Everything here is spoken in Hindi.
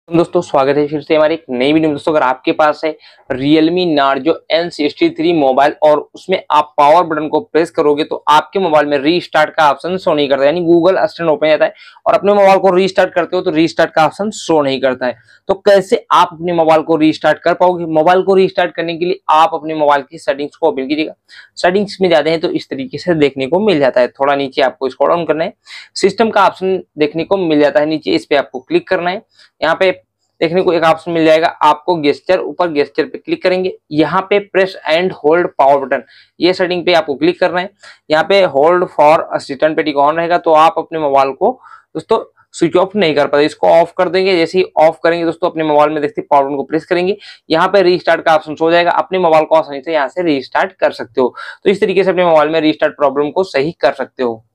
दोस्तों स्वागत है फिर से हमारी एक नई वीडियो में। दोस्तों अगर आपके पास है Realme Narzo N63 मोबाइल और उसमें आप पावर बटन को प्रेस करोगे तो आपके मोबाइल में रीस्टार्ट का ऑप्शन शो नहीं करता, यानी गूगल असिस्टेंट ओपन जाता है और अपने मोबाइल को रीस्टार्ट करते हो तो रीस्टार्ट का ऑप्शन शो नहीं करता है। तो कैसे आप अपने मोबाइल को रीस्टार्ट कर पाओगे? मोबाइल को रीस्टार्ट करने के लिए आप अपने मोबाइल की सेटिंग्स को ओपन कीजिएगा। सेटिंग्स में जाते हैं तो इस तरीके से देखने को मिल जाता है। थोड़ा नीचे आपको स्क्रॉल डाउन करना है, सिस्टम का ऑप्शन देखने को मिल जाता है नीचे, इस पे आपको क्लिक करना है। यहाँ पे देखने को एक ऑप्शन मिल जाएगा आपको गेस्चर, ऊपर गेस्चर पे क्लिक करेंगे, यहाँ पे press and hold power button, ये सेटिंग पे आपको क्लिक करना है। यहाँ पे होल्ड फॉर असिस्टेंट पे टिक ऑन रहेगा तो आप अपने मोबाइल को दोस्तों स्विच ऑफ नहीं कर पाते, इसको ऑफ कर देंगे। जैसे ही ऑफ करेंगे दोस्तों अपने मोबाइल में देखते पावर बटन को प्रेस करेंगे, यहाँ पे रीस्टार्ट का ऑप्शन हो जाएगा, अपने मोबाइल को आसानी से यहाँ से रीस्टार्ट कर सकते हो। तो इस तरीके से अपने मोबाइल में रीस्टार्ट प्रॉब्लम को सही कर सकते हो।